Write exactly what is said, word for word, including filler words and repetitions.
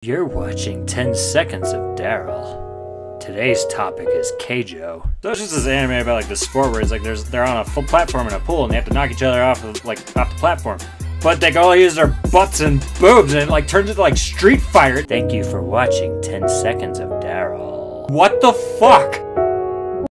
You're watching ten seconds of Daryl. Today's topic is Keijo. So it's just this anime about like the sport where it's like there's they're on a full platform in a pool and they have to knock each other off of, like off the platform. But they can all use their butts and boobs and it like turns into like Street Fighter. Thank you for watching ten seconds of Daryl. What the fuck?